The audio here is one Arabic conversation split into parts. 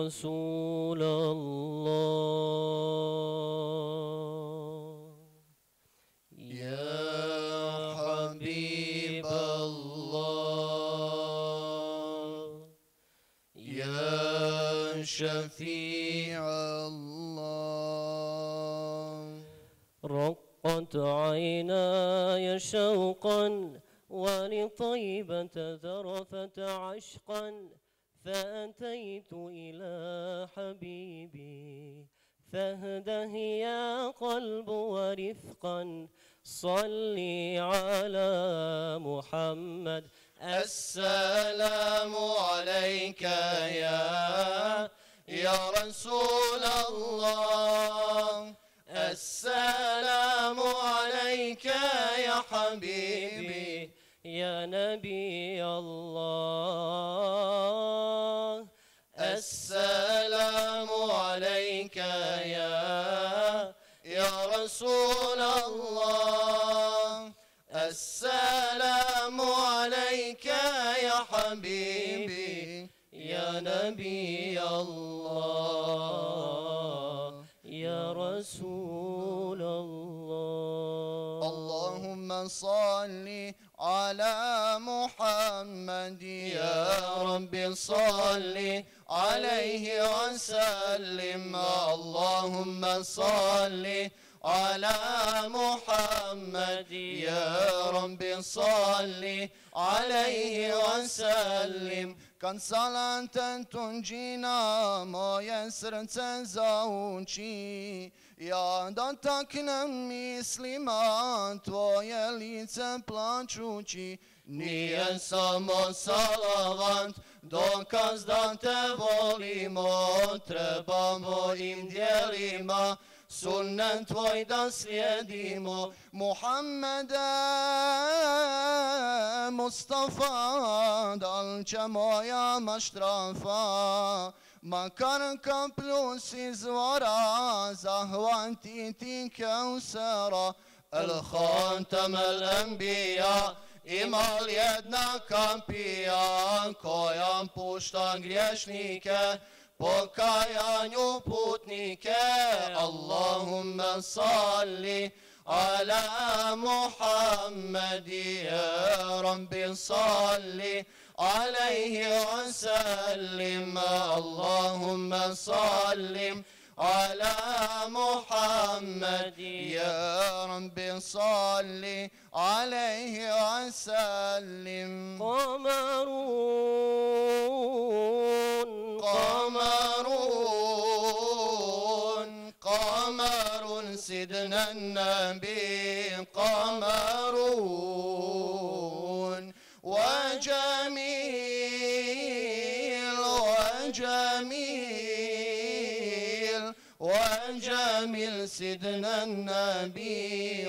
رسول الله يا حبيب الله يا شفيع الله رقت عيناي شوقا ولطيبة ذرفت عشقا فأتيت إلى حبيبي فاهده يا قلب ورفقا صلي على محمد السلام عليك يا رسول الله السلام عليك يا حبيبي يا نبي الله السلام عليك يا رسول الله السلام عليك يا حبيبي يا نبي الله يا رسول الله اللهم صل على محمد يا رب صل عليه وسلم اللهم صل على محمد يا رب صل عليه وسلم كان صلاة تنجينا ما يسرت زوجي يا داتك مسلمات ويليت plačući nije samo salavat dokaz da te volimo trebamo im djelima sunnet tvoj da slijedimo Muhammede Mustafa dal ćemo ja maštrafa makar kaplju s izvora zahvatiti Kausara الخاتم الأنبياء imal jedna kapija koja pušta griješnike pokajanju putnike Allahumma salli ala Muhammadi ya Rabbi salli alayhi wa sallim Allahumma sallim على محمد يا رب صل عليه وسلم قمر سيدنا النبي قمر وجميل سيدنا النبي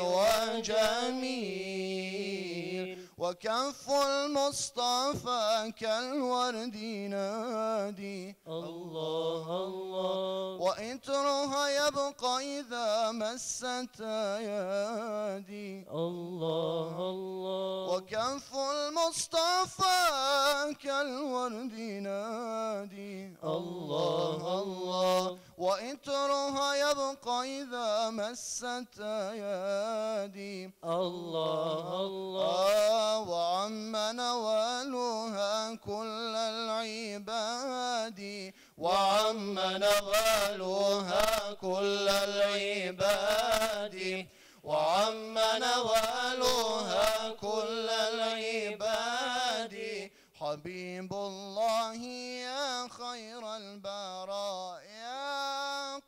وجميل وكف المصطفى كالورد ينادي الله الله وإترها يبقى إذا مست يدي الله الله وكف المصطفى كالورد ينادي الله الله وإترها يبقى إذا مست يدي الله الله وعم نوالها كل العباد وعم نوالها كل العباد وعم نوالها كل العباد حبيب الله يا خير البراء يا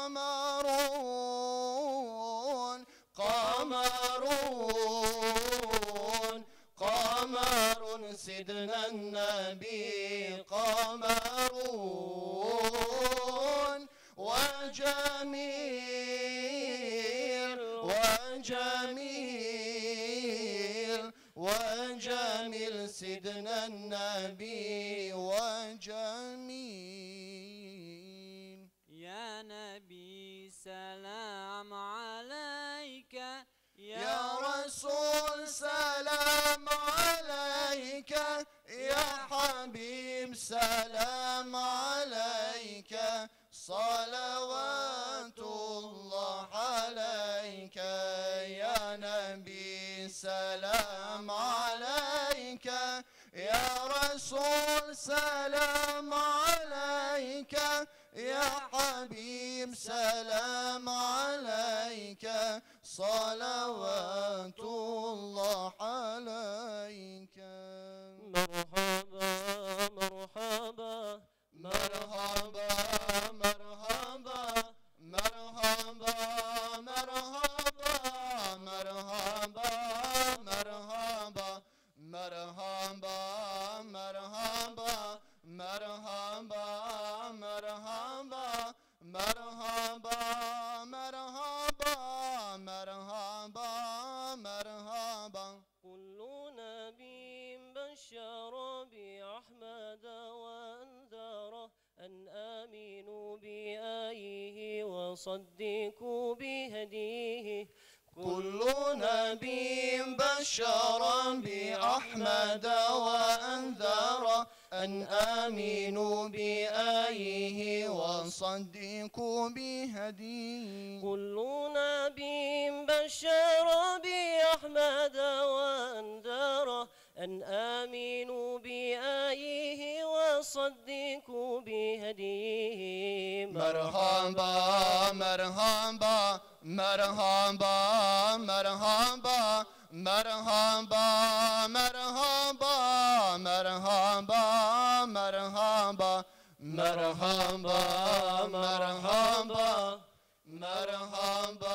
قمرون قمر سيدنا النبي قمرون وجميل سيدنا النبي وجميل يا نبي سلام عليك يا رسول سلام عليك يا حبيب سلام عليك صلوات الله عليك يا نبي سلام عليك يا رسول سلام عليك يا حبيب سلام عليك صلوات الله عليك مرحبا مرحبا مرحبا مرحبا مرحبا مرحبا مرحبا مرحبا مرحبا مرحبا مرحبا مرحبا مرحبا مرحبا مرحبا مرحبا كل نبي بشر بأحمد وأنذره أن آمنوا بآيه وصدقوا بهديه كل نبي بشر بأحمد وأنذر أن آمنوا بآيه وصدقوا بهديه كل نبي بشر بأحمد وأنذر أن آمنوا بآيه وصدقوا بهديه مرحبا مرحبا مرحبا مرحبا مرحبا مرحبا مرحبا مرحبا مرحبا مرحبا مرحبا